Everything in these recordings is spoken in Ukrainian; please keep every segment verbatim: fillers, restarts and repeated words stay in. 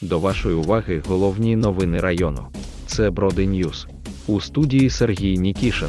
До вашої уваги головні новини району. Це Броди Ньюс. У студії Сергій Нікішин.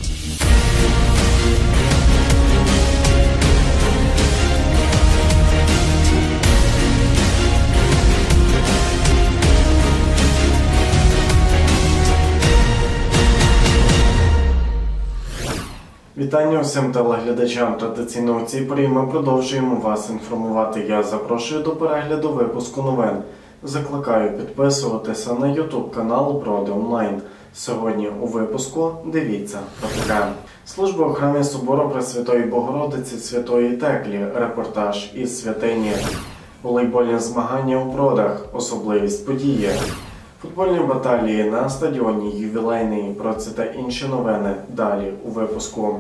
Вітання усім телеглядачам. Традиційно у цій порі ми продовжуємо вас інформувати. Я запрошую до перегляду випуску новин. Закликаю підписуватися на ютуб канал Броди Онлайн. Сьогодні у випуску дивіться про таке. Служба у храмі Собору Пресвятої Богородиці Святої Теклі. Репортаж із святині. Волейбольні змагання у Бродах. Особливість події. Футбольні баталії на стадіоні ювілейний. Про це та інші новини далі у випуску.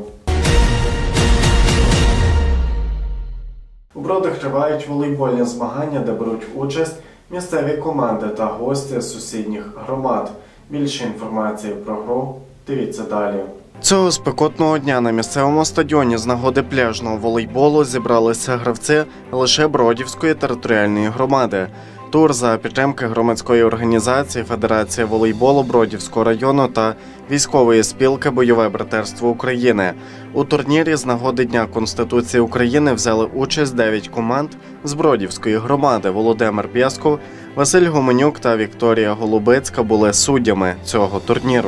У Бродах тривають волейбольні змагання, де беруть участь місцеві команди та гості з сусідніх громад. Більше інформації про гру дивіться далі. Цього спекотного дня на місцевому стадіоні з нагоди пляжного волейболу зібралися гравці лише Бродівської територіальної громади. Тур за підтримки громадської організації Федерація волейболу Бродівського району та військової спілки «Бойове братерство України». У турнірі з нагоди Дня Конституції України взяли участь дев'ять команд з Бродівської громади. Володимир Бєсков, Василь Гуменюк та Вікторія Голубицька були суддями цього турніру.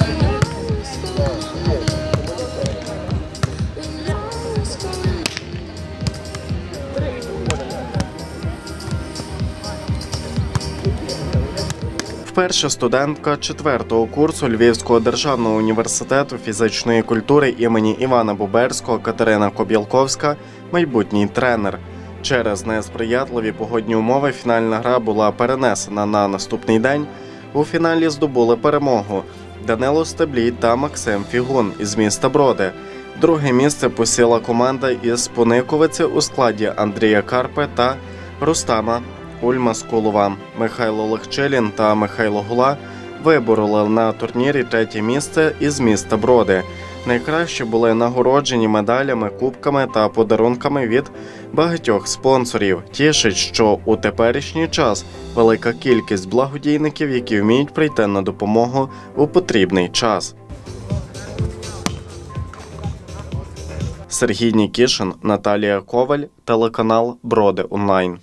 Перша студентка четвертого курсу Львівського державного університету фізичної культури імені Івана Боберського Катерина Коб'ялковська – майбутній тренер. Через несприятливі погодні умови фінальна гра була перенесена на наступний день. У фіналі здобули перемогу Данило Стеблій та Максим Фігун із міста Броди. Друге місце посіла команда із Пониковиці у складі Андрія Карпи та Рустама Ульмаскулова. Михайло Легчилін та Михайло Гула вибороли на турнірі третє місце із міста Броди. Найкраще були нагороджені медалями, кубками та подарунками від багатьох спонсорів. Тішить, що у теперішній час велика кількість благодійників, які вміють прийти на допомогу у потрібний час. Сергій Нікішин, Наталія Коваль, телеканал Броди Онлайн.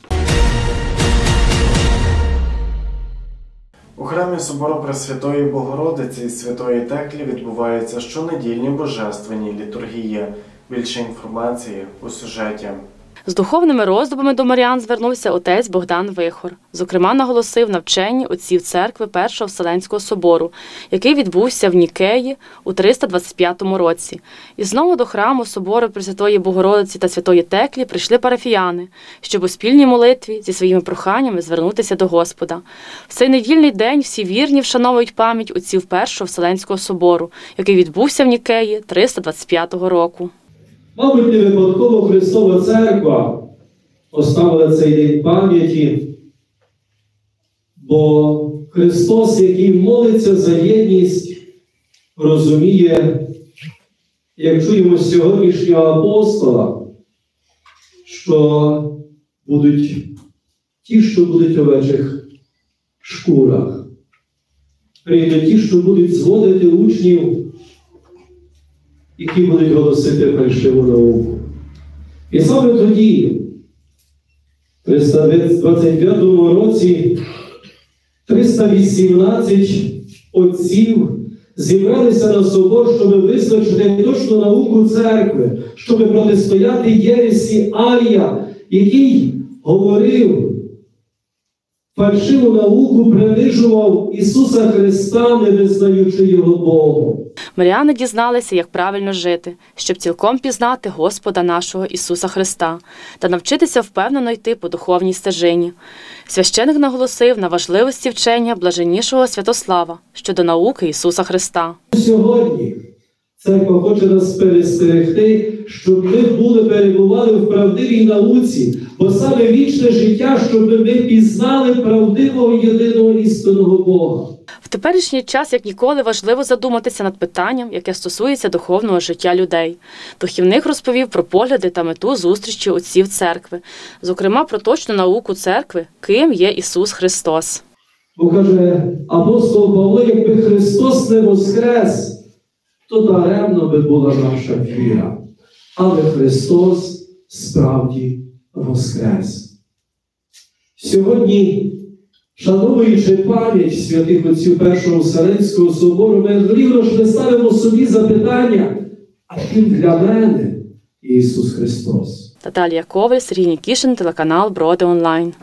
У храмі Собору Пресвятої Богородиці Святої Теклі відбуваються щонедільні божественні літургії. Більше інформації у сюжеті. З духовними роздумами до мар'ян звернувся отець Богдан Вихор. Зокрема, наголосив на вченні отців церкви Першого Вселенського собору, який відбувся в Нікеї у триста двадцять п'ятому році. І знову до храму Собору Пресвятої Богородиці та Святої Теклі прийшли парафіяни, щоб у спільній молитві зі своїми проханнями звернутися до Господа. В цей недільний день всі вірні вшановують пам'ять отців Першого Вселенського собору, який відбувся в Нікеї триста двадцять п'ятого року. Мабуть, не випадково Христова Церква поставила цей день пам'яті, бо Христос, який молиться за єдність, розуміє, як чуємо з сьогоднішнього апостола, що будуть ті, що будуть у овечих шкурах, прийдуть ті, що будуть зводити учнів, які будуть голосити фальшиву науку. І саме тоді, в триста двадцять п'ятому році, триста вісімнадцять отців зібралися на собор, щоб визначити точну науку церкви, щоб протистояти єресі Арія, який говорив, фальшиву науку принижував Ісуса Христа, не визнаючи Його Богом. Мар'яни дізналися, як правильно жити, щоб цілком пізнати Господа нашого Ісуса Христа та навчитися впевнено йти по духовній стежині. Священик наголосив на важливості вчення блаженнішого Святослава щодо науки Ісуса Христа. Сьогодні церква хоче нас перестерегти, щоб ми були, перебували в правдивій науці, бо саме вічне життя, щоб ми пізнали правдивого єдиного істинного Бога. В теперішній час, як ніколи, важливо задуматися над питанням, яке стосується духовного життя людей. Духівник розповів про погляди та мету зустрічі отців церкви, зокрема про точну науку церкви, ким є Ісус Христос. Бо каже апостол Павло, якби Христос не воскрес, то даремно би була наша віра. Але Христос справді воскрес. Сьогодні, шануючи пам'ять святих отців Першого Вселенського собору, ми рівно ж не ставимо собі запитання, а ким для мене Ісус Христос? Наталія Коваль, Сергій Нікішин, телеканал Броди Онлайн.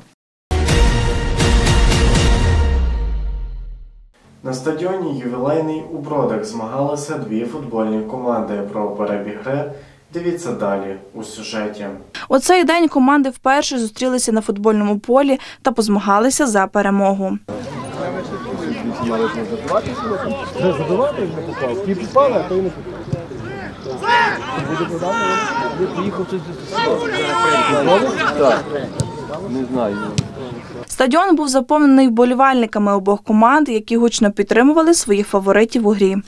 На стадіоні «Ювілейний» у Бродах змагалися дві футбольні команди. Про перебіг гри дивіться далі у сюжеті. У цей день команди вперше зустрілися на футбольному полі та позмагалися за перемогу. Стадіон був заповнений вболівальниками обох команд, які гучно підтримували своїх фаворитів у грі.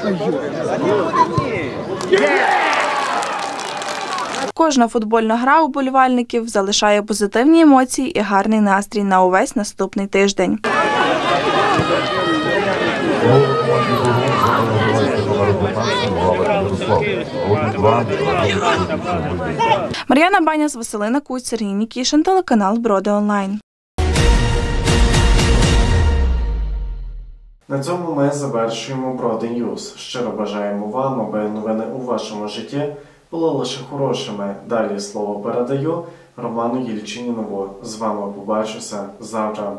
Кожна футбольна гра у вболівальників залишає позитивні емоції і гарний настрій на увесь наступний тиждень. Мар'яна Баняс, Василина Куць, Сергій Нікішин, телеканал Броди Онлайн. На цьому ми завершуємо Броди Ньюс. Щиро бажаємо вам, аби новини у вашому житті були лише хорошими. Далі слово передаю Роману Єльчинінову. З вами побачуся завтра.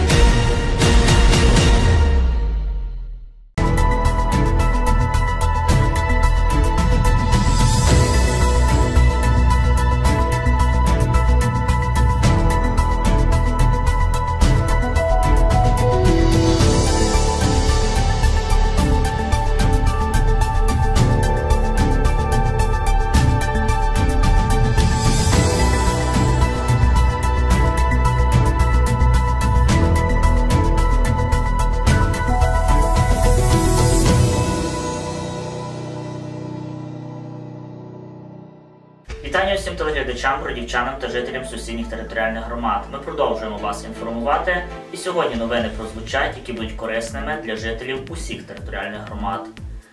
Вітання усім телеглядачам, бродівчанам та жителям сусідніх територіальних громад. Ми продовжуємо вас інформувати, і сьогодні новини прозвучать, які будуть корисними для жителів усіх територіальних громад.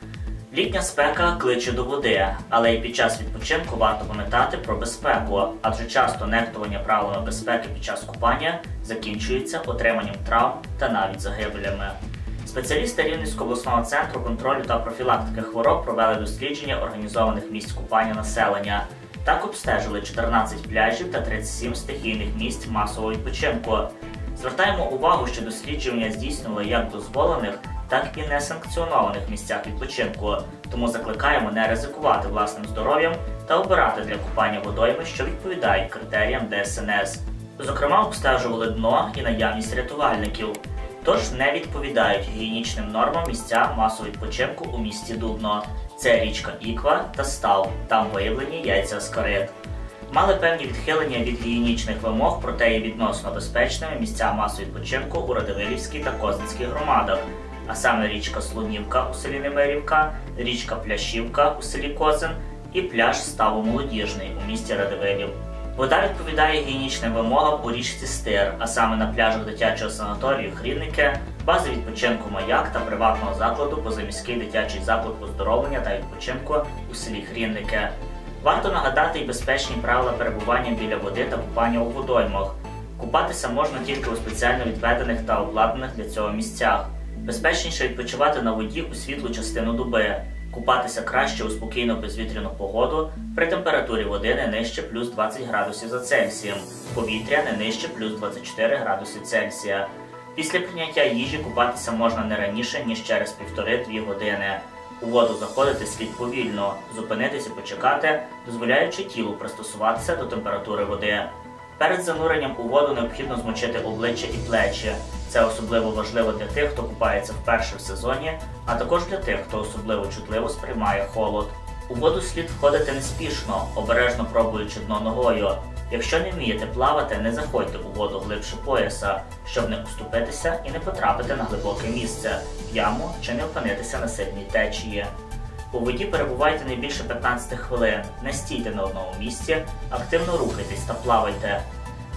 Літня спека кличе до води, але і під час відпочинку варто пам'ятати про безпеку, адже часто нехтування правилами безпеки під час купання закінчується отриманням травм та навіть загибелями. Спеціалісти Рівненського обласного центру контролю та профілактики хвороб провели дослідження організованих місць купання населення. Так обстежили чотирнадцять пляжів та тридцять сім стихійних місць масового відпочинку. Звертаємо увагу, що дослідження здійснювали як в дозволених, так і несанкціонованих місцях відпочинку, тому закликаємо не ризикувати власним здоров'ям та обирати для купання водойми, що відповідають критеріям Д С Н С. Зокрема, обстежували дно і наявність рятувальників. Тож не відповідають гігієнічним нормам місця масового відпочинку у місті Дубно. Це річка Іква та Став, там виявлені яйця аскарид. Мали певні відхилення від гігієнічних вимог, проте є відносно безпечними місця масового відпочинку у Радивилівській та Козинській громадах, а саме річка Слонівка у селі Немирівка, річка Пляшівка у селі Козин і пляж Ставо-Молодіжний у місті Радивилів. Вода відповідає гігієнічним вимогам у річці Стир, а саме на пляжах дитячого санаторію Хрінники, бази відпочинку Маяк та приватного закладу позаміський дитячий заклад оздоровлення та відпочинку у селі Хрінники. Варто нагадати й безпечні правила перебування біля води та купання у водоймах. Купатися можна тільки у спеціально відведених та обладнаних для цього місцях. Безпечніше відпочивати на воді у світлу частину доби. Купатися краще у спокійну безвітряну погоду при температурі води не нижче плюс двадцять градусів за Цельсієм, повітря не нижче плюс двадцять чотири градуси Цельсія. Після прийняття їжі купатися можна не раніше, ніж через півтори-дві години. У воду заходити слід повільно, зупинитися, почекати, дозволяючи тілу пристосуватися до температури води. Перед зануренням у воду необхідно змочити обличчя і плечі. Це особливо важливо для тих, хто купається вперше в сезоні, а також для тих, хто особливо чутливо сприймає холод. У воду слід входити неспішно, обережно пробуючи дно ногою. Якщо не вмієте плавати, не заходьте у воду глибше пояса, щоб не уступитися і не потрапити на глибоке місце, в яму чи не опинитися на сильній течії. У воді перебувайте не більше п'ятнадцять хвилин, не стійте на одному місці, активно рухайтесь та плавайте.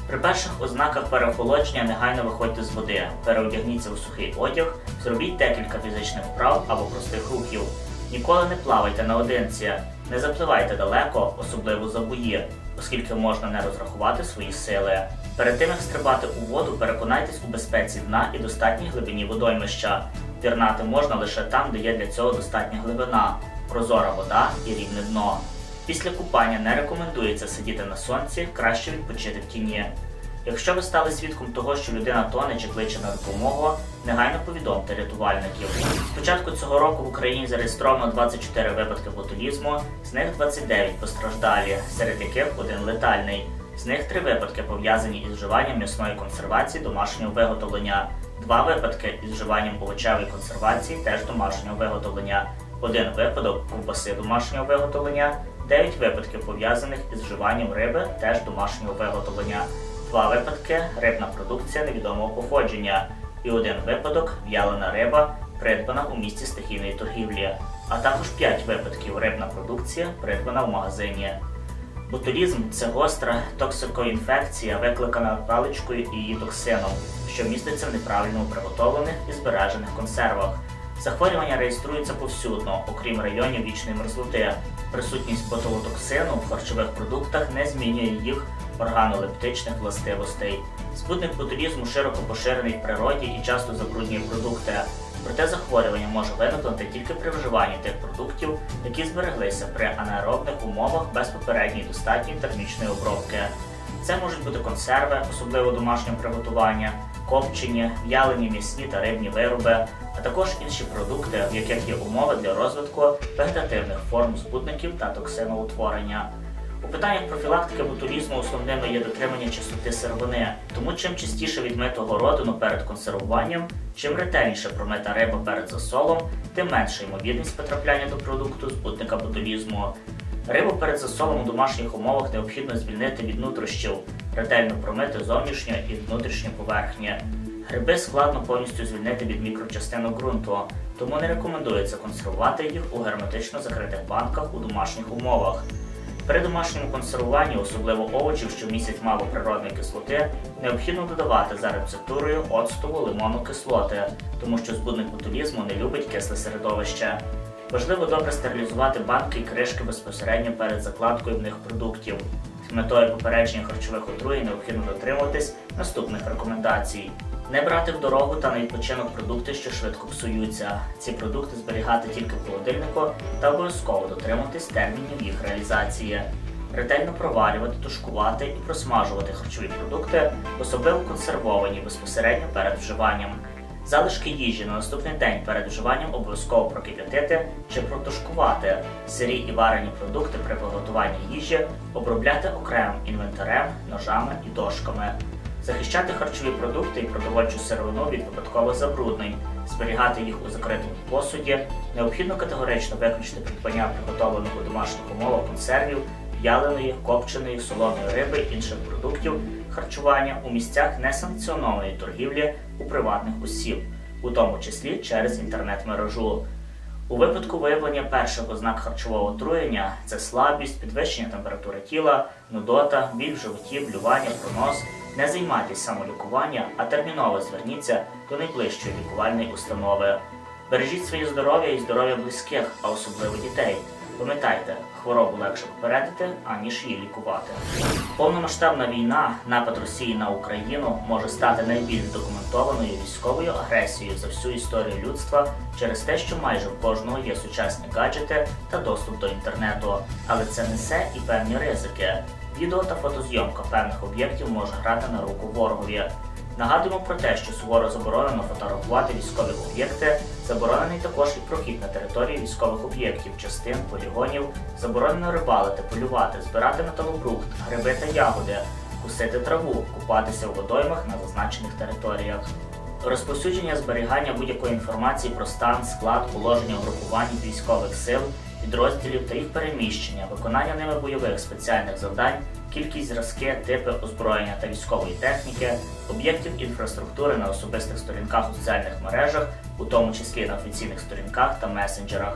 При перших ознаках переохолодження негайно виходьте з води, переодягніться у сухий одяг, зробіть декілька фізичних вправ або простих рухів. Ніколи не плавайте наодинці, не запливайте далеко, особливо за бої, оскільки можна не розрахувати свої сили. Перед тим, як стрибати у воду, переконайтесь у безпеці дна і достатній глибині водоймища. Пірнати можна лише там, де є для цього достатня глибина, прозора вода і рівне дно. Після купання не рекомендується сидіти на сонці, краще відпочити в тіні. Якщо ви стали свідком того, що людина тоне чи кличе на допомогу, негайно повідомте рятувальників. З початку цього року в Україні зареєстровано двадцять чотири випадки ботулізму, з них двадцять дев'ять постраждалі, серед яких один летальний. З них три випадки пов'язані із вживанням м'ясної консервації домашнього виготовлення, два випадки із вживанням овочевої консервації теж домашнього виготовлення, один випадок ковбаси домашнього виготовлення, дев'ять випадків пов'язаних із вживанням риби теж домашнього виготовлення, два випадки рибна продукція невідомого походження і один випадок в'ялена риба, придбана у місці стихійної торгівлі, а також п'ять випадків рибна продукція, придбана в магазині. Ботулізм – це гостра токсикоінфекція, викликана паличкою і її токсином, що міститься в неправильно приготовлених і збережених консервах. Захворювання реєструється повсюдно, окрім районів вічної мерзлоти. Присутність ботулотоксину в харчових продуктах не змінює їх органолептичних властивостей. Збудник ботулізму широко поширений в природі і часто забруднює продукти. Проте захворювання може виникнути тільки при вживанні тих продуктів, які збереглися при анаеробних умовах без попередньої достатньої термічної обробки. Це можуть бути консерви, особливо домашнього приготування, копчені, в'ялені м'ясні та рибні вироби, а також інші продукти, в яких є умови для розвитку вегетативних форм збудників та токсиноутворення. У питаннях профілактики ботулізму основними є дотримання чистоти сировини, тому чим частіше відмито городину перед консервуванням, чим ретельніше промита риба перед засолом, тим менша ймовірність потрапляння до продукту збудника ботулізму. Рибу перед засолом у домашніх умовах необхідно звільнити від нутрощів, ретельно промити зовнішню і внутрішню поверхні. Гриби складно повністю звільнити від мікрочастинок ґрунту, тому не рекомендується консервувати їх у герметично закритих банках у домашніх умовах. При домашньому консервуванні, особливо овочів, що містять мало природної кислоти, необхідно додавати за рецептурою оцтову лимонну кислоти, тому що збудник ботулізму не любить кисле середовище. Важливо добре стерилізувати банки і кришки безпосередньо перед закладкою в них продуктів. З метою попередження харчових отруєнь необхідно дотримуватись наступних рекомендацій. Не брати в дорогу та на відпочинок продукти, що швидко псуються. Ці продукти зберігати тільки в холодильнику та обов'язково дотримуватись термінів їх реалізації. Ретельно проварювати, тушкувати і просмажувати харчові продукти, особливо консервовані безпосередньо перед вживанням. Залишки їжі на наступний день перед вживанням обов'язково прокип'ятити чи протушкувати. Сирі і варені продукти при приготуванні їжі обробляти окремим інвентарем, ножами і дошками. Захищати харчові продукти і продовольчу сировину від випадкових забруднень, зберігати їх у закритому посуді, необхідно категорично виключити придбання приготовлених у домашніх умовах консервів, в'яленої, копченої, солоної риби і інших продуктів харчування у місцях несанкціонованої торгівлі у приватних осіб, у тому числі через інтернет-мережу. У випадку виявлення перших ознак харчового отруєння – це слабість, підвищення температури тіла, нудота, біль в животі, блювання, пронос. Не займайтесь самолікуванням, а терміново зверніться до найближчої лікувальної установи. Бережіть своє здоров'я і здоров'я близьких, а особливо дітей. Пам'ятайте, хворобу легше попередити, аніж її лікувати. Повномасштабна війна, напад Росії на Україну, може стати найбільш документованою військовою агресією за всю історію людства через те, що майже в кожного є сучасні гаджети та доступ до інтернету. Але це несе і певні ризики. Відео та фотозйомка певних об'єктів може грати на руку ворогові. Нагадуємо про те, що суворо заборонено фотографувати військові об'єкти, заборонений також і прохід на території військових об'єктів, частин, полігонів, заборонено рибалити, полювати, збирати металобрухт, гриби та ягоди, кусити траву, купатися у водоймах на зазначених територіях. Розповсюдження зберігання будь-якої інформації про стан, склад, положення угрупувань військових сил, підрозділів та їх переміщення, виконання ними бойових спеціальних завдань, кількість, зразки, типи озброєння та військової техніки, об'єктів інфраструктури на особистих сторінках у соціальних мережах, у тому числі на офіційних сторінках та месенджерах,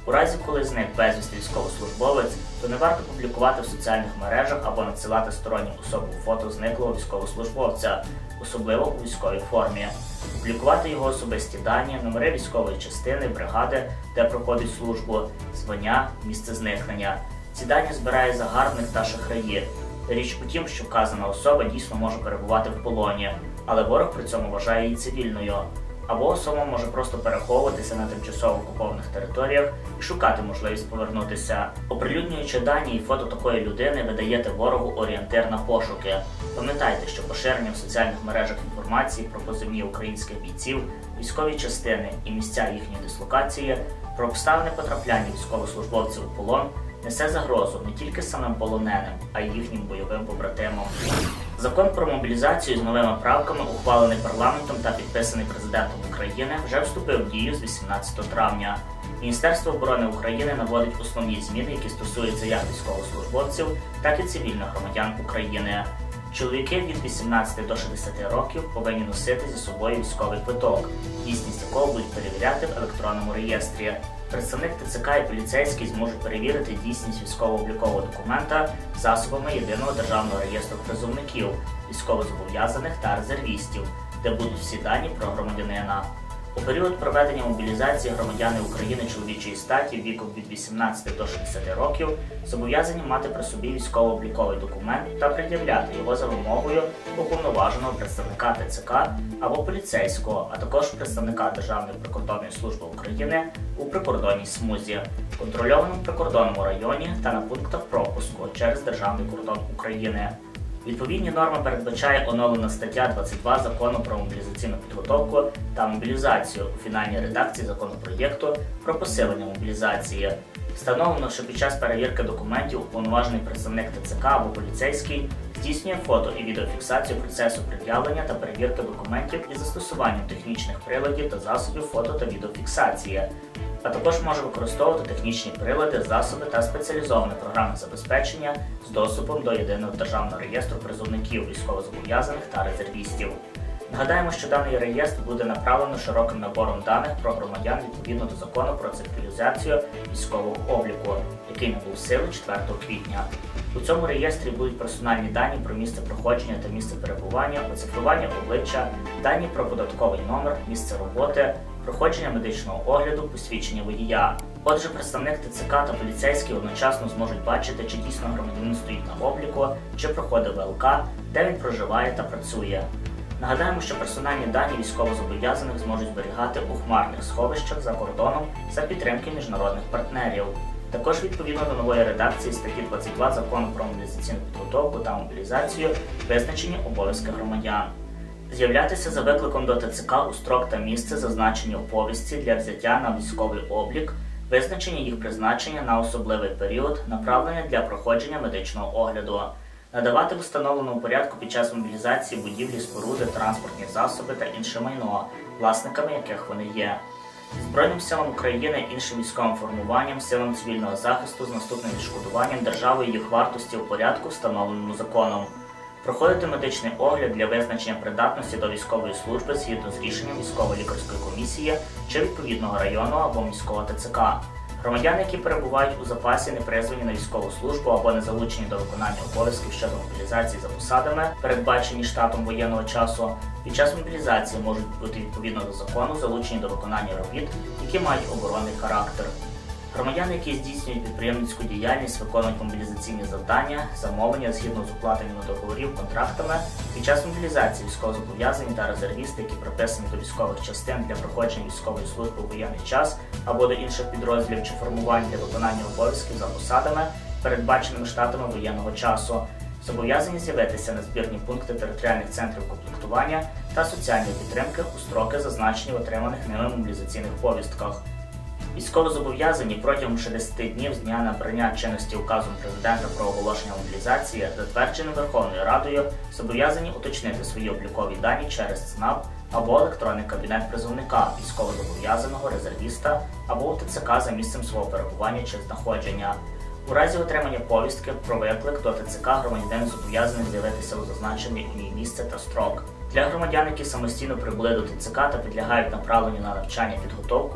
У разі, коли зник безвісти військовослужбовець, то не варто публікувати в соціальних мережах або надсилати стороннім особам фото зниклого військовослужбовця, особливо у військовій формі. Публікувати його особисті дані, номери військової частини, бригади, де проходить службу, звання, місце зникнення. Ці дані збирає загарбник та шахраї. Річ у тім, що вказана особа дійсно може перебувати в полоні, але ворог при цьому вважає її цивільною. Або особа може просто переховуватися на тимчасово окупованих територіях і шукати можливість повернутися. Оприлюднюючи дані і фото такої людини, ви даєте ворогу орієнтир на пошуки. Пам'ятайте, що поширення в соціальних мережах інформації про позивні українських бійців, військові частини і місця їхньої дислокації, про обставини потрапляння військовослужбовців у полон несе загрозу не тільки самим полоненим, а й їхнім бойовим побратимам. Закон про мобілізацію з новими правками, ухвалений парламентом та підписаний президентом України, вже вступив в дію з вісімнадцятого травня. Міністерство оборони України наводить основні зміни, які стосуються як військовослужбовців, так і цивільних громадян України. Чоловіки від вісімнадцяти до шістдесяти років повинні носити зі собою військовий квиток, дійсність якого будуть перевіряти в електронному реєстрі. Представник ТЦК і поліцейський зможуть перевірити дійсність військово-облікового документа засобами Єдиного державного реєстру призовників, військовозобов'язаних та резервістів, де будуть всі дані про громадянина. У період проведення мобілізації громадяни України чоловічої статі віком від вісімнадцяти до шістдесяти років зобов'язані мати при собі військово-обліковий документ та пред'являти його за вимогою уповноваженого представника ТЦК або поліцейського, а також представника Державної прикордонної служби України у прикордонній смузі, контрольованому прикордонному районі та на пунктах пропуску через Державний кордон України. Відповідні норми передбачає оновлена стаття двадцять два Закону про мобілізаційну підготовку та мобілізацію у фінальній редакції законопроєкту про посилення мобілізації. Встановлено, що під час перевірки документів уповноважений представник ТЦК або поліцейський здійснює фото і відеофіксацію процесу пред'явлення та перевірки документів із застосуванням технічних приладів та засобів фото та відеофіксації, а також може використовувати технічні прилади, засоби та спеціалізоване програмне забезпечення з доступом до Єдиного державного реєстру призовників, військовозобов'язаних та резервістів. Нагадаємо, що даний реєстр буде направлено широким набором даних про громадян відповідно до Закону про цифровізацію військового обліку, який набув сили четвертого квітня. У цьому реєстрі будуть персональні дані про місце проходження та місце перебування, оцифрування обличчя, дані про податковий номер, місце роботи, проходження медичного огляду, посвідчення водія. Отже, представник ТЦК та поліцейський одночасно зможуть бачити, чи дійсно громадянин стоїть на обліку, чи проходить ВЛК, де він проживає та працює. Нагадаємо, що персональні дані військовозобов'язаних зможуть зберігати у хмарних сховищах за кордоном за підтримки міжнародних партнерів. Також відповідно до нової редакції статті двадцять два Закону про мобілізаційну підготовку та мобілізацію визначені обов'язки громадян. З'являтися за викликом до ТЦК у строк та місце, зазначені у повістці для взяття на військовий облік, визначення їх призначення на особливий період, направлення для проходження медичного огляду. Надавати в встановленому порядку під час мобілізації будівлі, споруди, транспортні засоби та інше майно, власниками яких вони є. Збройним силам України, іншим військовим формуванням, силам цивільного захисту з наступним відшкодуванням державою їх вартості у порядку, встановленому законом. Проходити медичний огляд для визначення придатності до військової служби згідно з рішенням військово-лікарської комісії чи відповідного району або міського ТЦК. Громадяни, які перебувають у запасі, не призвані на військову службу або не залучені до виконання обов'язків щодо мобілізації за посадами, передбачені штатом воєнного часу, під час мобілізації можуть бути відповідно до закону залучені до виконання робіт, які мають оборонний характер. Громадяни, які здійснюють підприємницьку діяльність, виконують мобілізаційні завдання, замовлення згідно з укладеними договорів, контрактами, під час мобілізації військовозобов'язані та резервісти, які приписані до військових частин для проходження військової служби у воєнний час або до інших підрозділів чи формувань для виконання обов'язків за посадами, передбаченими штатами воєнного часу, зобов'язані з'явитися на збірні пункти територіальних центрів комплектування та соціальної підтримки у строки, зазначені в отриманих ними мобілізаційних повістках. Військовозобов'язані протягом шістдесяти днів з дня набрання чинності указом Президента про оголошення мобілізації, затвердженим Верховною Радою, зобов'язані уточнити свої облікові дані через ЦНАП або електронний кабінет призовника, військовозобов'язаного, резервіста або у ТЦК за місцем свого перебування чи знаходження. У разі отримання повістки про виклик до ТЦК громадянин зобов'язаний з'явитися у зазначене у ній місце та строк. Для громадян, які самостійно прибули до ТЦК та підлягають направленню на навчання підготовку,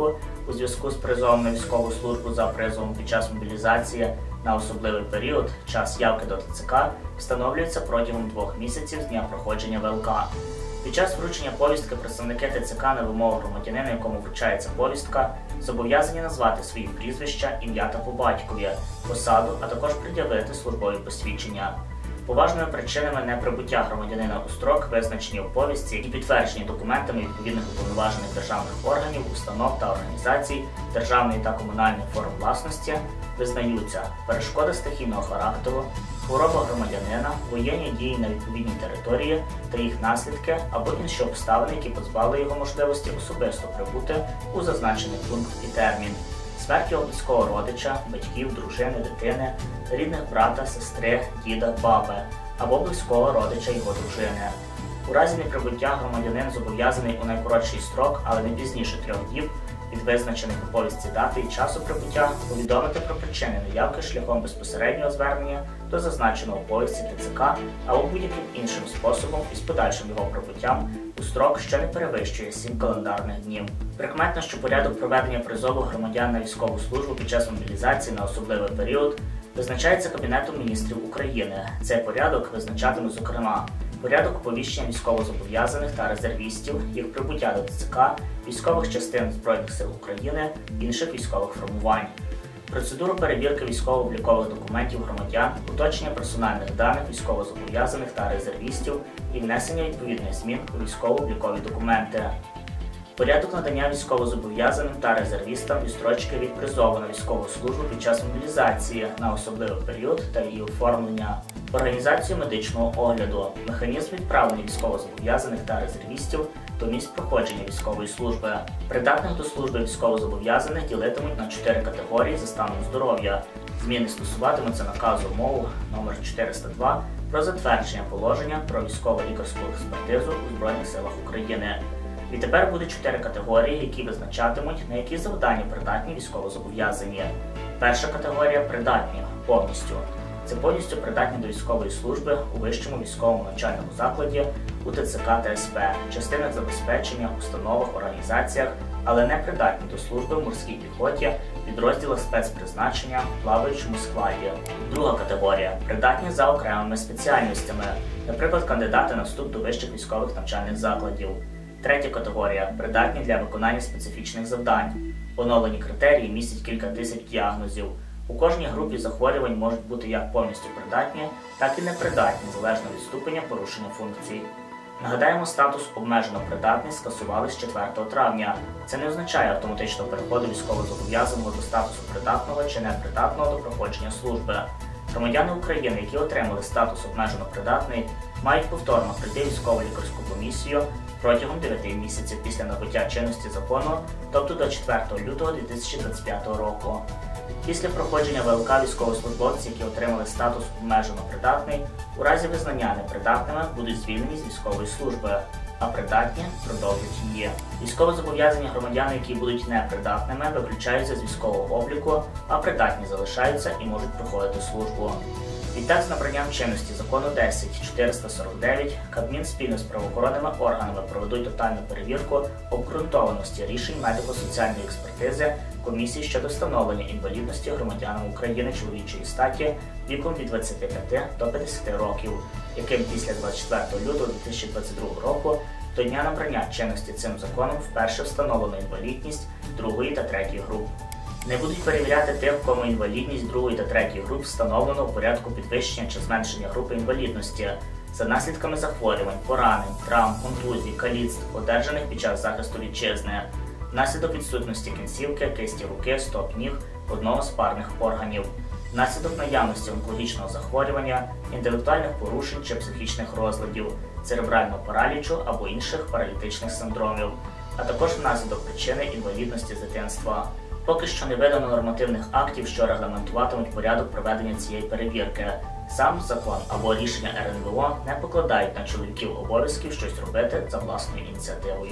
у зв'язку з призовом на військову службу за призовом під час мобілізації на особливий період, час явки до ТЦК встановлюється протягом двох місяців з дня проходження ВЛК. Під час вручення повістки представники ТЦК на вимогу громадянина, якому вручається повістка, зобов'язані назвати свої прізвища, ім'я та по батькові, посаду, а також пред'явити службові посвідчення. Поважними причинами неприбуття громадянина у строк, визначені у повістці і підтверджені документами відповідних уповноважених державних органів, установ та організацій державної та комунальної форм власності, визнаються перешкода стихійного характеру, хвороба громадянина, воєнні дії на відповідній території та їх наслідки або інші обставини, які позбавили його можливості особисто прибути у зазначений пункт і термін. Смерть його близького родича, батьків, дружини, дитини, рідних брата, сестри, діда, баби або близького родича його дружини. У разі неприбуття громадянин зобов'язаний у найкоротший строк, але не пізніше трьох діб, від визначених у повістці дати і часу прибуття, повідомити про причини неявки шляхом безпосереднього звернення до зазначеного у повістці ТЦК або будь-яким іншим способом із подальшим його прибуттям у строк, що не перевищує сім календарних днів. Прикметно, що порядок проведення призову громадян на військову службу під час мобілізації на особливий період визначається Кабінетом міністрів України. Цей порядок визначатиме, зокрема, порядок оповіщення військовозобов'язаних та резервістів, їх прибуття до ТЦК, військових частин Збройних сил України, інших військових формувань, процедуру перевірки військово-облікових документів громадян, уточнення персональних даних військовозобов'язаних та резервістів і внесення відповідних змін у військово-облікові документи, порядок надання військовозобов'язаним та резервістам відстрочки від призову на військову службу під час мобілізації на особливий період та її оформлення, організацію медичного огляду, механізм відправлення військовозобов'язаних та резервістів до місць проходження військової служби. Придатних до служби військовозобов'язаних ділитимуть на чотири категорії за станом здоров'я. Зміни стосуватимуться наказу МОУ номер чотириста два про затвердження положення про військово-лікарську експертизу у Збройних силах України. Відтепер буде чотири категорії, які визначатимуть, на які завдання придатні військовозобов'язані. Перша категорія – придатні повністю. Це повністю придатні до військової служби у вищому військовому навчальному закладі, у ТЦК та ес пе, частинах забезпечення, установах, організаціях, але не придатні до служби в морській піхоті, підрозділах спецпризначення, плаваючому складі. Друга категорія – придатні за окремими спеціальностями, наприклад, кандидати на вступ до вищих військових навчальних закладів. Третя категорія – придатні для виконання специфічних завдань. Оновлені критерії містять кілька тисяч діагнозів. У кожній групі захворювань можуть бути як повністю придатні, так і непридатні, залежно від ступеня порушення функцій. Нагадаємо, статус обмежено придатний скасували з четвертого травня. Це не означає автоматичного переходу військовозобов'язаного до статусу придатного чи непридатного до проходження служби. Громадяни України, які отримали статус обмежено придатний, мають повторно пройти військово-лікарську комісію протягом дев'яти місяців після набуття чинності закону, тобто до четвертого лютого дві тисячі двадцять п'ятого року. Після проходження ВЛК військовослужбовці, які отримали статус обмежено придатний, у разі визнання непридатними будуть звільнені з військової служби, а придатні продовжують її. Військовозобов'язані громадяни, які будуть непридатними, виключаються з військового обліку, а придатні залишаються і можуть проходити службу. Відтак, з набранням чинності закону десять чотириста сорок дев'ять, Кабмін спільно з правоохоронними органами проведуть тотальну перевірку обґрунтованості рішень медико-соціальної експертизи комісії щодо встановлення інвалідності громадянам України чоловічої статі віком від двадцяти п'яти до п'ятдесяти років, яким після двадцять четвертого лютого дві тисячі двадцять другого року до дня набрання чинності цим законом вперше встановлено інвалідність другої та третьої груп. Не будуть перевіряти тих, в кому інвалідність другої та третьої груп встановлено у порядку підвищення чи зменшення групи інвалідності за наслідками захворювань, поранень, травм, контузій, каліцтв, одержаних під час захисту вітчизни, внаслідок відсутності кінцівки, кисті руки, стоп ніг, одного з парних органів, внаслідок наявності онкологічного захворювання, інтелектуальних порушень чи психічних розладів, церебрального паралічу або інших паралітичних синдромів, а також внаслідок причини інвалідності з дитинства. Поки що не видано нормативних актів, що регламентуватимуть порядок проведення цієї перевірки. Сам закон або рішення ер ен ве о не покладають на чоловіків обов'язків щось робити за власною ініціативою.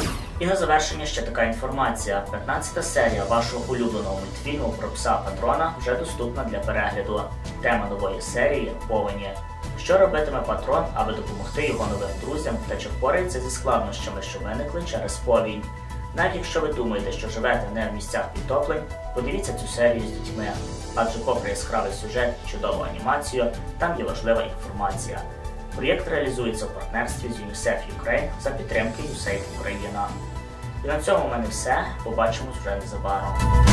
І на завершення ще така інформація. п'ятнадцята серія вашого улюбленого мультфільму про пса-патрона вже доступна для перегляду. Тема нової серії – повені. Що робитиме патрон, аби допомогти його новим друзям та чи впорається зі складнощами, що виникли через повінь? Навіть якщо ви думаєте, що живете не в місцях підтоплень, подивіться цю серію з дітьми. Адже попри яскравий сюжет і чудову анімацію, там є важлива інформація. Проєкт реалізується у партнерстві з ЮНІСЕФ Ukraine за підтримки ю сей ай ді Україна. І на цьому в мене все. Побачимось вже незабаром.